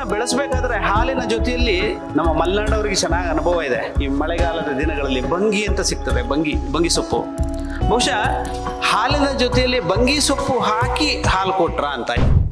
ಬೆಳೆಸಬೇಕಾದ್ರೆ ಹಾಲಿನ ಜೊತೆಯಲ್ಲಿ ನಮ್ಮ ಮಲೆನಾಡವರಿಗೆ ಚೆನ್ನಾಗಿ ಅನುಭವ ಇದೆ. ಈ ಮಳೆಗಾಲದ ದಿನಗಳಲ್ಲಿ ಬಂಗಿ ಅಂತ ಸಿಗ್ತದೆ, ಬಂಗಿ ಸೊಪ್ಪು. ಬಹುಶಃ ಹಾಲಿನ ಜೊತೆಯಲ್ಲಿ ಬಂಗಿ ಸೊಪ್ಪು ಹಾಕಿ ಹಾಲು ಕೊಟ್ರ ಅಂತ.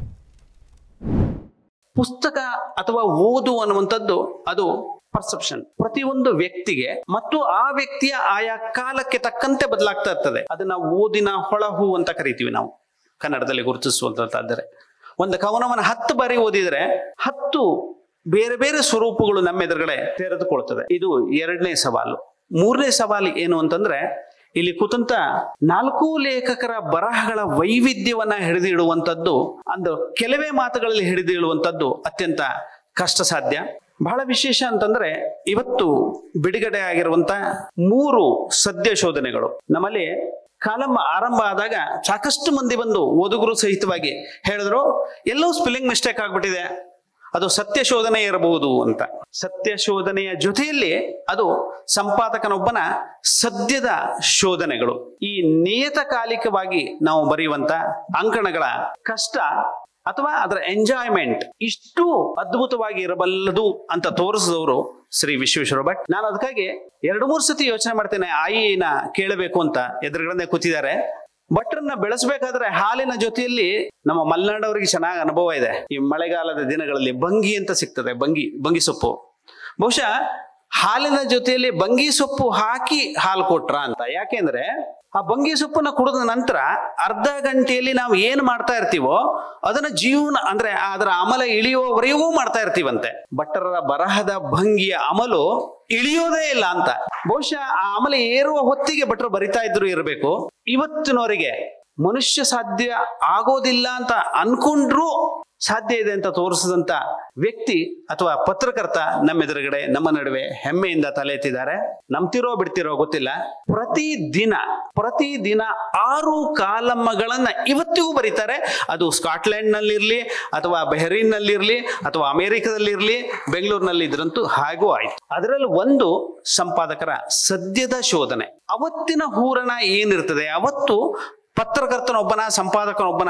ಪುಸ್ತಕ ಅಥವಾ ಓದು ಅನ್ನುವಂಥದ್ದು ಅದು ಪರ್ಸೆಪ್ಷನ್. ಪ್ರತಿಯೊಂದು ವ್ಯಕ್ತಿಗೆ ಮತ್ತು ಆ ವ್ಯಕ್ತಿಯ ಆಯಾ ಕಾಲಕ್ಕೆ ತಕ್ಕಂತೆ ಬದಲಾಗ್ತಾ ಇರ್ತದೆ. ಅದನ್ನ ಓದಿನ ಹೊಳಹು ಅಂತ ಕರಿತೀವಿ ನಾವು ಕನ್ನಡದಲ್ಲಿ ಗುರುತಿಸುವಂತಾದರೆ. ಒಂದು ಕವನವನ್ನು 10 ಬಾರಿ ಓದಿದ್ರೆ 10 ಬೇರೆ ಬೇರೆ ಸ್ವರೂಪಗಳು ನಮ್ಮ ಎದುರುಗಡೆ ತೆರೆದುಕೊಳ್ತದೆ. ಇದು 2ನೇ ಸವಾಲು. 3ನೇ ಸವಾಲು ಏನು ಅಂತಂದ್ರೆ, ಇಲ್ಲಿ ಕೂತಂತ 4 ಲೇಖಕರ ಬರಹಗಳ ವೈವಿಧ್ಯವನ್ನ ಹಿಡಿದಿಡುವಂಥದ್ದು, ಅಂದು ಕೆಲವೇ ಮಾತುಗಳಲ್ಲಿ ಹಿಡಿದಿಡುವಂಥದ್ದು ಅತ್ಯಂತ ಕಷ್ಟ ಸಾಧ್ಯ. ಬಹಳ ವಿಶೇಷ ಅಂತಂದ್ರೆ, ಇವತ್ತು ಬಿಡುಗಡೆ ಆಗಿರುವಂತ 3 ಸದ್ಯ ಶೋಧನೆಗಳು. ನಮ್ಮಲ್ಲಿ ಕಾಲಂ ಆರಂಭ ಆದಾಗ ಸಾಕಷ್ಟು ಮಂದಿ ಬಂದು ಓದುಗರು ಸಹಿತವಾಗಿ ಹೇಳಿದ್ರು, ಎಲ್ಲೋ ಸ್ಪೆಲ್ಲಿಂಗ್ ಮಿಸ್ಟೇಕ್ ಆಗ್ಬಿಟ್ಟಿದೆ, ಅದು ಸತ್ಯ ಶೋಧನೆ ಇರಬಹುದು ಅಂತ. ಸತ್ಯ ಶೋಧನೆಯ ಜೊತೆಯಲ್ಲಿ ಅದು ಸಂಪಾದಕನೊಬ್ಬನ ಸದ್ಯದ ಶೋಧನೆಗಳು. ಈ ನಿಯತಕಾಲಿಕವಾಗಿ ನಾವು ಬರೆಯುವಂತ ಅಂಕಣಗಳ ಕಷ್ಟ ಅಥವಾ ಅದರ ಎಂಜಾಯ್ಮೆಂಟ್ ಇಷ್ಟು ಅದ್ಭುತವಾಗಿ ಇರಬಲ್ಲದು ಅಂತ ತೋರಿಸಿದವರು ಶ್ರೀ ವಿಶ್ವೇಶ್ವರ ಭಟ್. ನಾನು ಅದಕ್ಕಾಗಿ 2-3 ಸತಿ ಯೋಚನೆ ಮಾಡ್ತೇನೆ, ಆಯಿನ ಕೇಳಬೇಕು ಅಂತ. ಎದುರುಗಡೆ ಕೂತಿದ್ದಾರೆ. ಭಟ್ರನ್ನ ಬೆಳೆಸಬೇಕಾದ್ರೆ ಹಾಲಿನ ಜೊತೆಯಲ್ಲಿ ನಮ್ಮ ಮಲೆನಾಡವರಿಗೆ ಚೆನ್ನಾಗಿ ಅನುಭವ ಇದೆ. ಈ ಮಳೆಗಾಲದ ದಿನಗಳಲ್ಲಿ ಬಂಗಿ ಅಂತ ಸಿಗ್ತದೆ, ಬಂಗಿ ಸೊಪ್ಪು. ಬಹುಶಃ ಹಾಲಿನ ಜೊತೆಯಲ್ಲಿ ಬಂಗಿ ಸೊಪ್ಪು ಹಾಕಿ ಹಾಲು ಕೊಟ್ರ ಅಂತ. ಯಾಕೆಂದ್ರೆ ಆ ಬಂಗಿ ಸೊಪ್ಪನ್ನ ಕುಡಿದ ನಂತರ ಅರ್ಧ ಗಂಟೆಯಲ್ಲಿ ನಾವು ಏನ್ ಮಾಡ್ತಾ ಇರ್ತೀವೋ ಅದನ್ನ ಜೀವನ ಅಂದ್ರೆ ಅದರ ಅಮಲ ಇಳಿಯುವವರೆಗೂ ಮಾಡ್ತಾ ಇರ್ತೀವಂತೆ. ಭಟ್ಟರ ಬರಹದ ಭಂಗಿಯ ಅಮಲು ಇಳಿಯೋದೇ ಇಲ್ಲ ಅಂತ. ಬಹುಶಃ ಆ ಅಮಲ ಏರುವ ಹೊತ್ತಿಗೆ ಭಟ್ರು ಬರಿತಾ ಇದ್ರು ಇರಬೇಕು. ಇವತ್ತಿನವರಿಗೆ ಮನುಷ್ಯ ಸಾಧ್ಯ ಆಗೋದಿಲ್ಲ ಅಂತ ಅನ್ಕೊಂಡ್ರು ಸಾಧ್ಯ ಇದೆ ಅಂತ ತೋರಿಸಿದಂತ ವ್ಯಕ್ತಿ ಅಥವಾ ಪತ್ರಕರ್ತ ನಮ್ಮೆದುರುಗಡೆ ನಮ್ಮ ನಡುವೆ ಹೆಮ್ಮೆಯಿಂದ ತಲೆ ಎತ್ತಿದ್ದಾರೆ. ನಂಬ್ತಿರೋ ಬಿಡ್ತಿರೋ ಗೊತ್ತಿಲ್ಲ. ಪ್ರತಿದಿನ 6 ಕಾಲಮ್ಮಗಳನ್ನ ಇವತ್ತಿಗೂ ಬರೀತಾರೆ. ಅದು ಸ್ಕಾಟ್ಲೆಂಡ್ ನಲ್ಲಿರ್ಲಿ ಅಥವಾ ಬಹರೀನ್ ನಲ್ಲಿರ್ಲಿ ಅಥವಾ ಅಮೆರಿಕದಲ್ಲಿರ್ಲಿ, ಬೆಂಗಳೂರಿನಲ್ಲಿ ಇದ್ರಂತೂ ಹಾಗೂ ಆಯ್ತು. ಅದರಲ್ಲಿ ಒಂದು ಸಂಪಾದಕರ ಸದ್ಯದ ಶೋಧನೆ. ಅವತ್ತಿನ ಹೂರಣ ಏನಿರ್ತದೆ, ಅವತ್ತು ಪತ್ರಕರ್ತನೊಬ್ಬನ ಸಂಪಾದಕನೊಬ್ಬನ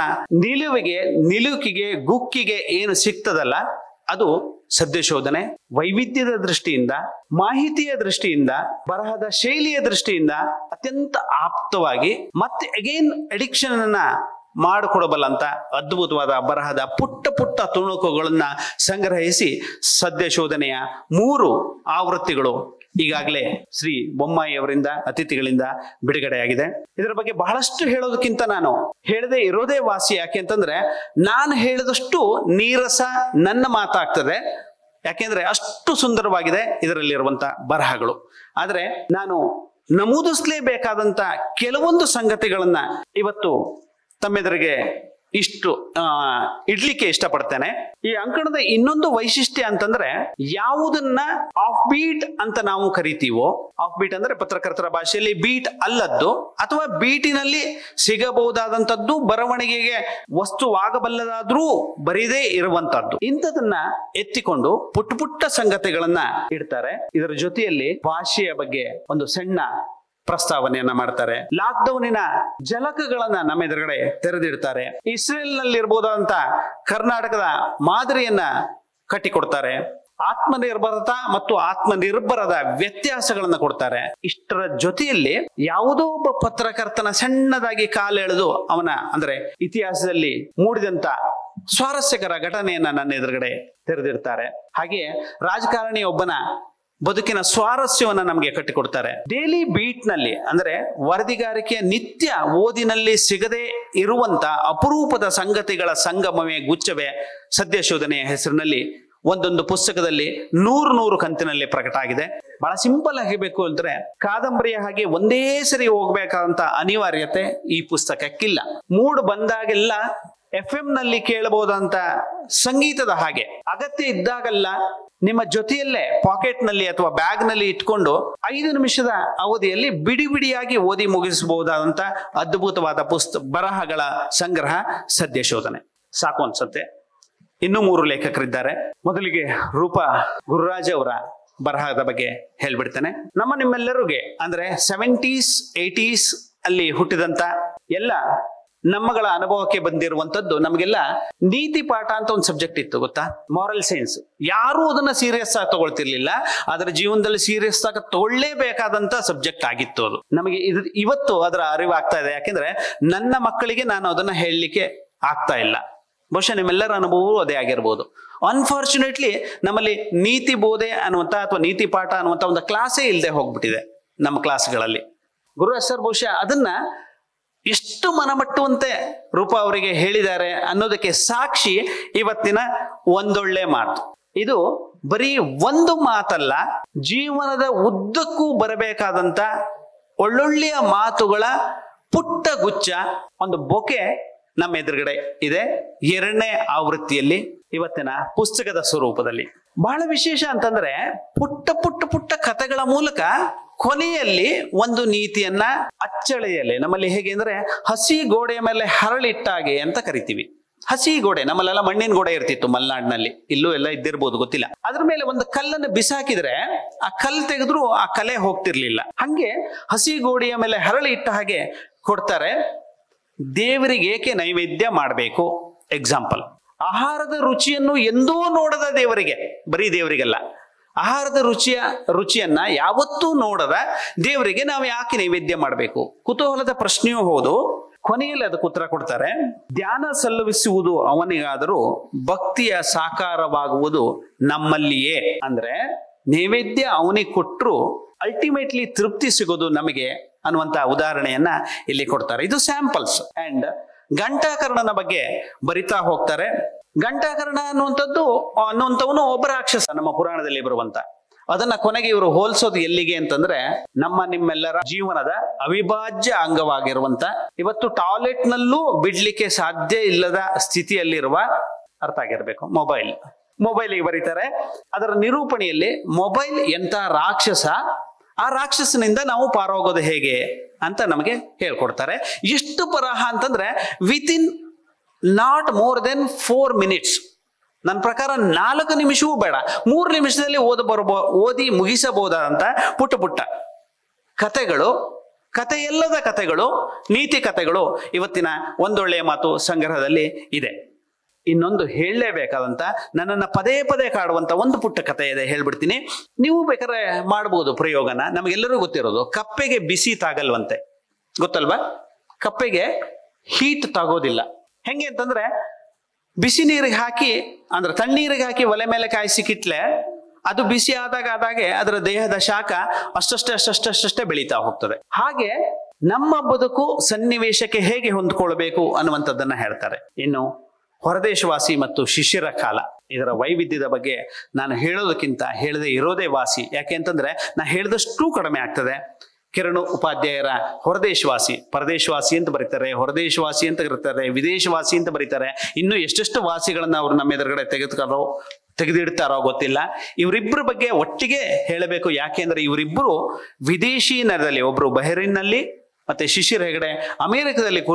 ನಿಲುಕಿಗೆ ಗುಕ್ಕಿಗೆ ಏನು ಸಿಗ್ತದಲ್ಲ, ಅದು ಸದ್ಯ ಶೋಧನೆ. ವೈವಿಧ್ಯದ ದೃಷ್ಟಿಯಿಂದ, ಮಾಹಿತಿಯ ದೃಷ್ಟಿಯಿಂದ, ಬರಹದ ಶೈಲಿಯ ದೃಷ್ಟಿಯಿಂದ ಅತ್ಯಂತ ಆಪ್ತವಾಗಿ ಮತ್ತೆ ಅಗೇನ್ ಅಡಿಕ್ಷನ್ ಅನ್ನ ಮಾಡಿಕೊಡಬಲ್ಲಂತ ಅದ್ಭುತವಾದ ಬರಹದ ಪುಟ್ಟ ತುಣುಕುಗಳನ್ನ ಸಂಗ್ರಹಿಸಿ ಸದ್ಯ ಶೋಧನೆಯ 3 ಆವೃತ್ತಿಗಳು ಈಗಾಗಲೇ ಶ್ರೀ ಬೊಮ್ಮಾಯಿ ಅವರಿಂದ, ಅತಿಥಿಗಳಿಂದ ಬಿಡುಗಡೆಯಾಗಿದೆ. ಇದರ ಬಗ್ಗೆ ಬಹಳಷ್ಟು ಹೇಳೋದಕ್ಕಿಂತ ನಾನು ಹೇಳದೆ ಇರೋದೇ ವಾಸಿ. ಯಾಕೆ ಅಂತಂದ್ರೆ, ನಾನು ಹೇಳಿದಷ್ಟು ನೀರಸ ನನ್ನ ಮಾತಾಗ್ತದೆ. ಯಾಕೆಂದ್ರೆ ಅಷ್ಟು ಸುಂದರವಾಗಿದೆ ಇದರಲ್ಲಿರುವಂತ ಬರಹಗಳು. ಆದ್ರೆ ನಾನು ನಮೂದಿಸಲೇಬೇಕಾದಂತ ಕೆಲವೊಂದು ಸಂಗತಿಗಳನ್ನ ಇವತ್ತು ತಮ್ಮೆದುರಿಗೆ ಇಷ್ಟು ಇಡ್ಲಿಕ್ಕೆ ಇಷ್ಟಪಡ್ತೇನೆ. ಈ ಅಂಕಣದ ಇನ್ನೊಂದು ವೈಶಿಷ್ಟ್ಯ ಅಂತಂದ್ರೆ, ಯಾವುದನ್ನ ಆಫ್ ಬೀಟ್ ಅಂತ ನಾವು ಕರಿತೀವೋ, ಆಫ್ ಬೀಟ್ ಅಂದ್ರೆ ಪತ್ರಕರ್ತರ ಭಾಷೆಯಲ್ಲಿ ಬೀಟ್ ಅಲ್ಲದ್ದು ಅಥವಾ ಬೀಟಿನಲ್ಲಿ ಸಿಗಬಹುದಾದಂತದ್ದು, ಬರವಣಿಗೆಗೆ ವಸ್ತುವಾಗಬಲ್ಲದಾದ್ರೂ ಬರೀದೇ ಇರುವಂತದ್ದು, ಇಂಥದನ್ನ ಎತ್ತಿಕೊಂಡು ಪುಟ್ಟ ಸಂಗತಿಗಳನ್ನ ಇಡ್ತಾರೆ. ಇದರ ಜೊತೆಯಲ್ಲಿ ಭಾಷೆಯ ಬಗ್ಗೆ ಒಂದು ಸಣ್ಣ ಪ್ರಸ್ತಾವನೆಯನ್ನ ಮಾಡ್ತಾರೆ. ಲಾಕ್ಡೌನಿನ ಝಲಕಗಳನ್ನ ನಮ್ಮ ಎದುರುಗಡೆ ತೆರೆದಿಡ್ತಾರೆ. ಇಸ್ರೇಲ್ ನಲ್ಲಿ ಇರಬಹುದಾದಂತ ಕರ್ನಾಟಕದ ಮಾದರಿಯನ್ನ ಕಟ್ಟಿಕೊಡ್ತಾರೆ. ಆತ್ಮನಿರ್ಭರತಾ ಮತ್ತು ಆತ್ಮನಿರ್ಭರದ ವ್ಯತ್ಯಾಸಗಳನ್ನ ಕೊಡ್ತಾರೆ. ಇಷ್ಟರ ಜೊತೆಯಲ್ಲಿ ಯಾವುದೋ ಒಬ್ಬ ಪತ್ರಕರ್ತನ ಸಣ್ಣದಾಗಿ ಕಾಲೆಳೆದು ಅವನ ಅಂದ್ರೆ ಇತಿಹಾಸದಲ್ಲಿ ಮೂಡಿದಂತ ಸ್ವಾರಸ್ಯಕರ ಘಟನೆಯನ್ನ ನನ್ನ ಎದುರುಗಡೆ ತೆರೆದಿಡ್ತಾರೆ. ಹಾಗೆಯೇ ರಾಜಕಾರಣಿ ಒಬ್ಬನ ಬದುಕಿನ ಸ್ವಾರಸ್ಯವನ್ನ ನಮಗೆ ಕಟ್ಟಿಕೊಡ್ತಾರೆ. ಡೈಲಿ ಬೀಟ್ ನಲ್ಲಿ ಅಂದ್ರೆ ವರದಿಗಾರಿಕೆಯ ನಿತ್ಯ ಓದಿನಲ್ಲಿ ಸಿಗದೆ ಇರುವಂತ ಅಪರೂಪದ ಸಂಗತಿಗಳ ಸಂಗಮವೇ ಗುಚ್ಛವೇ ಸದ್ಯ ಶೋಧನೆಯ ಹೆಸರಿನಲ್ಲಿ ಒಂದೊಂದು ಪುಸ್ತಕದಲ್ಲಿ 100 ಕಂತಿನಲ್ಲಿ ಪ್ರಕಟ ಆಗಿದೆ. ಬಹಳ ಸಿಂಪಲ್ ಆಗಿಬೇಕು ಅಂದ್ರೆ, ಕಾದಂಬರಿಯ ಹಾಗೆ ಒಂದೇ ಸರಿ ಹೋಗ್ಬೇಕಾದಂತ ಅನಿವಾರ್ಯತೆ ಈ ಪುಸ್ತಕಕ್ಕಿಲ್ಲ. ಮೂಡ್ ಬಂದಾಗೆಲ್ಲ FM ನಲ್ಲಿ ಕೇಳಬಹುದಂತ ಸಂಗೀತದ ಹಾಗೆ ಅಗತ್ಯ ಇದ್ದಾಗಲ್ಲ ನಿಮ್ಮ ಜೊತೆಯಲ್ಲೇ ಪಾಕೆಟ್ ನಲ್ಲಿ ಅಥವಾ ಬ್ಯಾಗ್ ನಲ್ಲಿ ಇಟ್ಕೊಂಡು 5 ನಿಮಿಷದ ಅವಧಿಯಲ್ಲಿ ಬಿಡಿಯಾಗಿ ಓದಿ ಮುಗಿಸಬಹುದಾದಂತ ಅದ್ಭುತವಾದ ಬರಹಗಳ ಸಂಗ್ರಹ ಸದ್ಯ ಶೋಧನೆ. ಸಾಕು ಅನ್ಸುತ್ತೆ. ಇನ್ನೂ 3 ಲೇಖಕರಿದ್ದಾರೆ. ಮೊದಲಿಗೆ ರೂಪಾ ಗುರುರಾಜ್ ಅವರ ಬರಹದ ಬಗ್ಗೆ ಹೇಳ್ಬಿಡ್ತೇನೆ. ನಿಮ್ಮೆಲ್ಲರಿಗೆ ಅಂದ್ರೆ 70s 80s ಅಲ್ಲಿ ಹುಟ್ಟಿದಂತ ಎಲ್ಲ ನಮ್ಮಗಳ ಅನುಭವಕ್ಕೆ ಬಂದಿರುವಂತದ್ದು ನಮಗೆಲ್ಲ ನೀತಿ ಪಾಠ ಅಂತ ಒಂದು ಸಬ್ಜೆಕ್ಟ್ ಇತ್ತು ಗೊತ್ತಾ, ಮಾರಲ್ ಸೈನ್ಸ್. ಯಾರು ಅದನ್ನ ಸೀರಿಯಸ್ ಆಗಿ ತಗೊಳ್ತಿರ್ಲಿಲ್ಲ, ಅದರ ಜೀವನದಲ್ಲಿ ಸೀರಿಯಸ್ ಆಗಿ ತಗೊಳ್ಳೇಬೇಕಾದಂತ ಸಬ್ಜೆಕ್ಟ್ ಆಗಿತ್ತು ಅದು. ನಮಗೆ ಇವತ್ತು ಅದರ ಅರಿವು ಆಗ್ತಾ ಇದೆ, ಯಾಕೆಂದ್ರೆ ನನ್ನ ಮಕ್ಕಳಿಗೆ ನಾನು ಅದನ್ನ ಹೇಳಲಿಕ್ಕೆ ಆಗ್ತಾ ಇಲ್ಲ. ಬಹುಶಃ ನಿಮ್ಮೆಲ್ಲರ ಅನುಭವವೂ ಅದೇ ಆಗಿರ್ಬೋದು. ಅನ್ಫಾರ್ಚುನೇಟ್ಲಿ ನಮ್ಮಲ್ಲಿ ನೀತಿ ಬೋಧೆ ಅನ್ನುವಂತ ಅಥವಾ ನೀತಿ ಪಾಠ ಅನ್ನುವಂತ ಒಂದು ಕ್ಲಾಸೇ ಇಲ್ಲದೆ ಹೋಗ್ಬಿಟ್ಟಿದೆ ನಮ್ಮ ಕ್ಲಾಸ್ಗಳಲ್ಲಿ. ಗುರುರಾಜ್ ಸರ್ ಬಹುಶಃ ಅದನ್ನ ಎಷ್ಟು ಮನಮಟ್ಟುವಂತೆ ರೂಪ ಅವರಿಗೆ ಹೇಳಿದ್ದಾರೆ ಅನ್ನೋದಕ್ಕೆ ಸಾಕ್ಷಿ ಇವತ್ತಿನ ಒಂದೊಳ್ಳೆ ಮಾತು. ಇದು ಬರೀ ಒಂದು ಮಾತಲ್ಲ, ಜೀವನದ ಉದ್ದಕ್ಕೂ ಬರಬೇಕಾದಂತ ಒಳ್ಳೊಳ್ಳೆಯ ಮಾತುಗಳ ಪುಟ್ಟ ಗುಚ್ಛ, ಒಂದು ಬೊಕೆ ನಮ್ಮ ಎದುರುಗಡೆ ಇದೆ 2ನೇ ಆವೃತ್ತಿಯಲ್ಲಿ, ಇವತ್ತಿನ ಪುಸ್ತಕದ ಸ್ವರೂಪದಲ್ಲಿ. ಬಹಳ ವಿಶೇಷ ಅಂತಂದ್ರೆ ಪುಟ್ಟ ಪುಟ್ಟ ಪುಟ್ಟ ಕಥೆಗಳ ಮೂಲಕ ಕೊನೆಯಲ್ಲಿ ಒಂದು ನೀತಿಯನ್ನ ಅಚ್ಚಳೆಯಲ್ಲಿ, ನಮ್ಮಲ್ಲಿ ಹೇಗೆ ಅಂದ್ರೆ ಹಸಿ ಗೋಡೆಯ ಮೇಲೆ ಹರಳಿಟ್ಟಾಗೆ ಅಂತ ಕರಿತೀವಿ. ಹಸಿ ಗೋಡೆ, ನಮ್ಮಲ್ಲೆಲ್ಲ ಮಣ್ಣಿನ ಗೋಡೆ ಇರ್ತಿತ್ತು ಮಲೆನಾಡಿನಲ್ಲಿ, ಇಲ್ಲೂ ಎಲ್ಲ ಇದ್ದಿರ್ಬೋದು ಗೊತ್ತಿಲ್ಲ. ಅದ್ರ ಮೇಲೆ ಒಂದು ಕಲ್ಲನ್ನು ಬಿಸಾಕಿದ್ರೆ ಆ ಕಲ್ಲು ತೆಗೆದ್ರು ಆ ಕಲೆ ಹೋಗ್ತಿರ್ಲಿಲ್ಲ. ಹಂಗೆ ಹಸಿ ಗೋಡೆಯ ಮೇಲೆ ಹರಳಿ ಇಟ್ಟ ಹಾಗೆ ಕೊಡ್ತಾರೆ. ದೇವರಿಗೆ ಏಕೆ ನೈವೇದ್ಯ ಮಾಡಬೇಕು? ಎಕ್ಸಾಂಪಲ್, ಆಹಾರದ ರುಚಿಯನ್ನು ಎಂದೂ ನೋಡದ ದೇವರಿಗೆ, ಬರೀ ದೇವರಿಗಲ್ಲ, ಆಹಾರದ ರುಚಿಯನ್ನ ಯಾವತ್ತೂ ನೋಡದ ದೇವರಿಗೆ ನಾವು ಯಾಕೆ ನೈವೇದ್ಯ ಮಾಡಬೇಕು? ಕುತೂಹಲದ ಪ್ರಶ್ನೆಯೂ ಹೌದು. ಕೊನೆಯಲ್ಲಿ ಅದಕ್ಕೆ ಉತ್ತರ ಕೊಡ್ತಾರೆ. ಧ್ಯಾನ ಸಲ್ಲವಿಸುವುದು ಅವನಿಗಾದರೂ ಭಕ್ತಿಯ ಸಾಕಾರವಾಗುವುದು ನಮ್ಮಲ್ಲಿಯೇ. ಅಂದ್ರೆ ನೈವೇದ್ಯ ಅವನಿಗೆ ಕೊಟ್ಟರು ಅಲ್ಟಿಮೇಟ್ಲಿ ತೃಪ್ತಿ ಸಿಗೋದು ನಮಗೆ ಅನ್ನುವಂತ ಉದಾಹರಣೆಯನ್ನ ಇಲ್ಲಿ ಕೊಡ್ತಾರೆ. ಇದು ಸ್ಯಾಂಪಲ್ಸ್. ಅಂಡ್ ಘಂಟಾಕರ್ಣನ ಬಗ್ಗೆ ಬರಿತಾ ಹೋಗ್ತಾರೆ. ಘಂಟಾಕರ್ಣ ಅನ್ನುವಂಥವನು ಒಬ್ಬ ರಾಕ್ಷಸ ನಮ್ಮ ಪುರಾಣದಲ್ಲಿ ಬರುವಂತ. ಅದನ್ನ ಕೊನೆಗೆ ಇವರು ಹೋಲಿಸೋದು ಎಲ್ಲಿಗೆ ಅಂತಂದ್ರೆ, ನಮ್ಮ ನಿಮ್ಮೆಲ್ಲರ ಜೀವನದ ಅವಿಭಾಜ್ಯ ಅಂಗವಾಗಿರುವಂತ, ಇವತ್ತು ಟಾಯ್ಲೆಟ್ ನಲ್ಲೂ ಬಿಡ್ಲಿಕ್ಕೆ ಸಾಧ್ಯ ಇಲ್ಲದ ಸ್ಥಿತಿಯಲ್ಲಿರುವ, ಅರ್ಥ ಆಗಿರ್ಬೇಕು, ಮೊಬೈಲಿಗೆ ಬರೀತಾರೆ. ಅದರ ನಿರೂಪಣೆಯಲ್ಲಿ ಮೊಬೈಲ್ ಎಂತ ರಾಕ್ಷಸ, ಆ ರಾಕ್ಷಸನಿಂದ ನಾವು ಪಾರೋಗೋದು ಹೇಗೆ ಅಂತ ನಮಗೆ ಹೇಳ್ಕೊಡ್ತಾರೆ. ಎಷ್ಟು ಬರಹ ಅಂತಂದ್ರೆ within not more than 4 minutes, ನನ್ನ ಪ್ರಕಾರ 4 ನಿಮಿಷವೂ ಬೇಡ, 3 ನಿಮಿಷದಲ್ಲಿ ಓದಿ ಮುಗಿಸಬಹುದಾದಂತ ಪುಟ್ಟ ಪುಟ್ಟ ಕಥೆಗಳು, ಕಥೆಯಲ್ಲದ ಕಥೆಗಳು, ನೀತಿ ಕಥೆಗಳು ಇವತ್ತಿನ ಒಂದೊಳ್ಳೆಯ ಮಾತು ಸಂಗ್ರಹದಲ್ಲಿ ಇದೆ. ಇನ್ನೊಂದು ಹೇಳಲೇಬೇಕಾದಂತ, ನನ್ನನ್ನು ಪದೇ ಪದೇ ಕಾಡುವಂತ ಒಂದು ಪುಟ್ಟ ಕಥೆ ಇದೆ, ಹೇಳ್ಬಿಡ್ತೀನಿ. ನೀವು ಬೇಕಾದ್ರೆ ಮಾಡಬಹುದು ಪ್ರಯೋಗನ. ನಮಗೆಲ್ಲರೂ ಗೊತ್ತಿರೋದು, ಕಪ್ಪೆಗೆ ಬಿಸಿ ತಾಗಲ್ವಂತೆ, ಗೊತ್ತಲ್ವಾ? ಕಪ್ಪೆಗೆ ಹೀಟ್ ತಾಗೋದಿಲ್ಲ. ಹೆಂಗೆ ಅಂತಂದ್ರೆ, ಬಿಸಿ ನೀರಿಗೆ ಹಾಕಿ, ಅಂದ್ರೆ ತಣ್ಣೀರಿಗೆ ಹಾಕಿ ಒಲೆ ಮೇಲೆ ಕಾಯಿಸಿಕಿಟ್ಲೆ ಅದು ಬಿಸಿ ಆದಾಗೆ ಅದರ ದೇಹದ ಶಾಖ ಅಷ್ಟಷ್ಟೇ ಬೆಳೀತಾ ಹೋಗ್ತದೆ. ಹಾಗೆ ನಮ್ಮ ಬದುಕು ಸನ್ನಿವೇಶಕ್ಕೆ ಹೇಗೆ ಹೊಂದ್ಕೊಳ್ಬೇಕು ಅನ್ನುವಂಥದ್ದನ್ನ ಹೇಳ್ತಾರೆ. ಇನ್ನು ಹೊರದೇಶವಾಸಿ ಮತ್ತು ಶಿಷ್ಯರ ಕಾಲ, ಇದರ ವೈವಿಧ್ಯದ ಬಗ್ಗೆ ನಾನು ಹೇಳೋದಕ್ಕಿಂತ ಹೇಳದೆ ಇರೋದೇ ವಾಸಿ. ಯಾಕೆ ಅಂತಂದ್ರೆ ನಾ ಹೇಳಿದಷ್ಟು ಕಡಿಮೆ ಆಗ್ತದೆ. ಕಿರಣ್ ಉಪಾಧ್ಯಾಯರ ಹೊರದೇಶವಾಸಿ, ಪರದೇಶವಾಸಿ ಅಂತ ಬರೀತಾರೆ, ಹೊರದೇಶವಾಸಿ ಅಂತ ಕರೀತಾರೆ, ವಿದೇಶವಾಸಿ ಅಂತ ಬರೀತಾರೆ. ಇನ್ನು ಎಷ್ಟೆಷ್ಟು ವಾಸಿಗಳನ್ನ ಅವರು ನಮ್ಮ ಎದುರುಗಡೆ ತೆಗೆದಿಡ್ತಾರೋ ಗೊತ್ತಿಲ್ಲ. ಇವರಿಬ್ಬರ ಬಗ್ಗೆ ಒಟ್ಟಿಗೆ ಹೇಳಬೇಕು. ಯಾಕೆಂದ್ರೆ ಇವರಿಬ್ಬರು ವಿದೇಶಿ ನೆಲದಲ್ಲಿ, ಒಬ್ರು ಬಹ್ರೇನ್ನಲ್ಲಿ ಮತ್ತೆ ಶಿಶಿರ್ ಹೆಗಡೆ ಅಮೆರಿಕದಲ್ಲಿ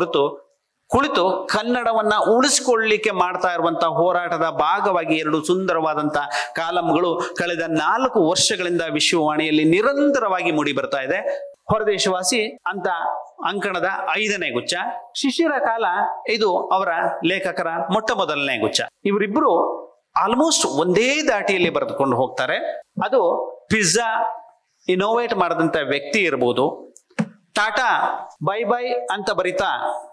ಕುಳಿತು ಕನ್ನಡವನ್ನ ಉಳಿಸ್ಕೊಳ್ಳಿಕ್ಕೆ ಮಾಡ್ತಾ ಇರುವಂತಹ ಹೋರಾಟದ ಭಾಗವಾಗಿ 2 ಸುಂದರವಾದಂತಹ ಕಾಲಂಗಳು ಕಳೆದ 4 ವರ್ಷಗಳಿಂದ ವಿಶ್ವವಾಣಿಯಲ್ಲಿ ನಿರಂತರವಾಗಿ ಮೂಡಿ ಬರ್ತಾ ಇದೆ. ಹೊರದೇಶವಾಸಿ ಅಂತ ಅಂಕಣದ 5ನೇ ಗುಚ್ಛ, ಶಿಶಿರ ಕಾಲ ಇದು ಅವರ ಲೇಖಕರ ಮೊದಲನೇ ಗುಚ್ಛ. ಇವರಿಬ್ರು ಆಲ್ಮೋಸ್ಟ್ ಒಂದೇ ದಾಟಿಯಲ್ಲಿ ಬರೆದುಕೊಂಡು ಹೋಗ್ತಾರೆ. ಅದು ಪಿಜ್ಜಾ ಇನೋವೇಟ್ ಮಾಡಿದಂತ ವ್ಯಕ್ತಿ ಇರ್ಬೋದು. ಟಾಟಾ ಬೈ ಬೈ ಅಂತ ಬರಿತಾ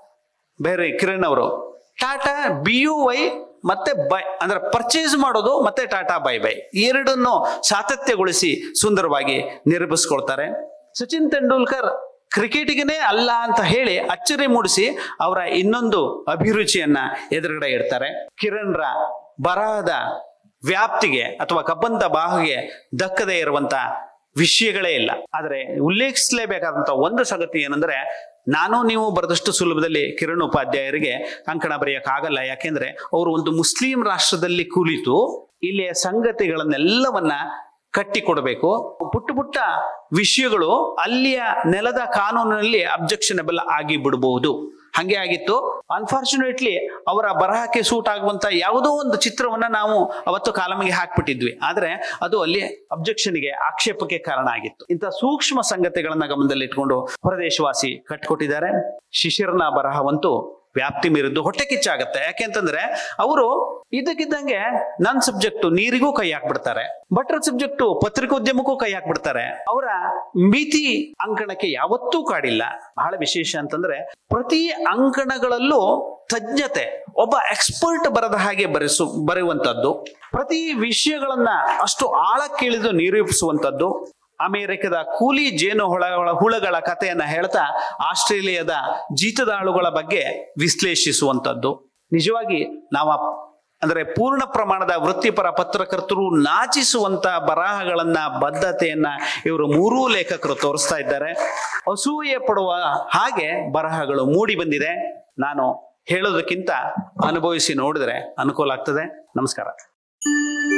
ಬೇರೆ ಕಿರಣ್ ಅವರು ಟಾಟಾ BUY ಮತ್ತೆ ಬೈ ಅಂದ್ರೆ ಪರ್ಚೇಸ್ ಮಾಡೋದು ಮತ್ತೆ ಟಾಟಾ ಬೈ ಬೈ ಎರಡನ್ನು ಸಾತತ್ಯಗೊಳಿಸಿ ಸುಂದರವಾಗಿ ನಿರೂಪಿಸ್ಕೊಳ್ತಾರೆ. ಸಚಿನ್ ತೆಂಡೂಲ್ಕರ್ ಕ್ರಿಕೆಟಿಗನೇ ಅಲ್ಲ ಅಂತ ಹೇಳಿ ಅಚ್ಚರಿ ಮೂಡಿಸಿ ಅವರ ಇನ್ನೊಂದು ಅಭಿರುಚಿಯನ್ನ ಎದುರುಗಡೆ ಇಡ್ತಾರೆ. ಕಿರಣ್ರ ಬರಹದ ವ್ಯಾಪ್ತಿಗೆ ಅಥವಾ ಕಬ್ಬಂತ ಬಾಹುಗೆ ದಕ್ಕದೇ ಇರುವಂತ ವಿಷಯಗಳೇ ಇಲ್ಲ. ಆದರೆ ಉಲ್ಲೇಖಿಸಲೇಬೇಕಾದಂತ ಒಂದು ಸಂಗತಿ ಏನಂದ್ರೆ, ನಾನು ನೀವು ಬರೆದಷ್ಟು ಸುಲಭದಲ್ಲಿ ಕಿರಣ್ ಉಪಾಧ್ಯಾಯರಿಗೆ ಅಂಕಣ ಬರೆಯಕ್ಕಾಗಲ್ಲ. ಯಾಕೆಂದ್ರೆ ಅವರು ಒಂದು ಮುಸ್ಲಿಂ ರಾಷ್ಟ್ರದಲ್ಲಿ ಕುಳಿತು ಇಲ್ಲಿಯ ಸಂಗತಿಗಳನ್ನೆಲ್ಲವನ್ನ ಕಟ್ಟಿಕೊಡಬೇಕು. ಪುಟ್ಟ ಪುಟ್ಟ ವಿಷಯಗಳು ಅಲ್ಲಿಯ ನೆಲದ ಕಾನೂನಿನಲ್ಲಿ ಅಬ್ಜೆಕ್ಷನಬಲ್ ಆಗಿ ಬಿಡಬಹುದು. ಹಂಗೆ ಆಗಿತ್ತು. ಅನ್ಫಾರ್ಚುನೇಟ್ಲಿ ಅವರ ಬರಹಕ್ಕೆ ಸೂಟ್ ಆಗುವಂತ ಯಾವುದೋ ಒಂದು ಚಿತ್ರವನ್ನ ನಾವು ಅವತ್ತು ಕಾಲಮಿಗೆ ಹಾಕ್ಬಿಟ್ಟಿದ್ವಿ. ಆದ್ರೆ ಅದು ಅಲ್ಲಿ ಅಬ್ಜೆಕ್ಷನ್ಗೆ, ಆಕ್ಷೇಪಕ್ಕೆ ಕಾರಣ ಆಗಿತ್ತು. ಇಂಥ ಸೂಕ್ಷ್ಮ ಸಂಗತಿಗಳನ್ನ ಗಮನದಲ್ಲಿಟ್ಕೊಂಡು ಹೊರದೇಶವಾಸಿ ಕಟ್ಕೊಟ್ಟಿದ್ದಾರೆ. ಶಿಶಿರ್ನ ಬರಹವಂತೂ ವ್ಯಾಪ್ತಿ ಮೀರಿದ್ದು ಹೊಟ್ಟೆ ಕಿಚ್ಚಾಗತ್ತೆ. ಯಾಕೆಂತಂದ್ರೆ ಅವರು ಇದಕ್ಕಿದ್ದಂಗೆ ನನ್ನ ಸಬ್ಜೆಕ್ಟ್ ನೀರಿಗೂ ಕೈ ಹಾಕ್ಬಿಡ್ತಾರೆ, ಭಟ್ರ ಸಬ್ಜೆಕ್ಟ್ ಪತ್ರಿಕೋದ್ಯಮಕ್ಕೂ ಕೈ ಹಾಕ್ಬಿಡ್ತಾರೆ. ಅವರ ಮಿತಿ ಅಂಕಣಕ್ಕೆ ಯಾವತ್ತೂ ಕಾಡಿಲ್ಲ. ಬಹಳ ವಿಶೇಷ ಅಂತಂದ್ರೆ ಪ್ರತಿ ಅಂಕಣಗಳಲ್ಲೂ ತಜ್ಞತೆ, ಒಬ್ಬ ಎಕ್ಸ್ಪರ್ಟ್ ಬರದ ಹಾಗೆ ಬರೆಯುವಂತದ್ದು, ಪ್ರತಿ ವಿಷಯಗಳನ್ನ ಅಷ್ಟು ಆಳಕ್ಕಿಳಿದು ನಿರೂಪಿಸುವಂತದ್ದು, ಅಮೆರಿಕದ ಕೂಲಿ ಜೇನು ಹುಳಗಳ ಕಥೆಯನ್ನ ಹೇಳ್ತಾ ಆಸ್ಟ್ರೇಲಿಯಾದ ಜೀತದಾಳುಗಳ ಬಗ್ಗೆ ವಿಶ್ಲೇಷಿಸುವಂತದ್ದು. ನಿಜವಾಗಿ ನಾವು ಅಂದ್ರೆ ಪೂರ್ಣ ಪ್ರಮಾಣದ ವೃತ್ತಿಪರ ಪತ್ರಕರ್ತರು ನಾಚಿಸುವಂತ ಬರಹಗಳನ್ನ, ಬದ್ಧತೆಯನ್ನ ಇವರು ಮೂರೂ ಲೇಖಕರು ತೋರಿಸ್ತಾ ಇದ್ದಾರೆ. ಅಸೂಯೆ ಪಡುವ ಹಾಗೆ ಬರಹಗಳು ಮೂಡಿ ಬಂದಿದೆ. ನಾನು ಹೇಳೋದಕ್ಕಿಂತ ಅನುಭವಿಸಿ ನೋಡಿದ್ರೆ ಅನುಕೂಲ ಆಗ್ತದೆ. ನಮಸ್ಕಾರ.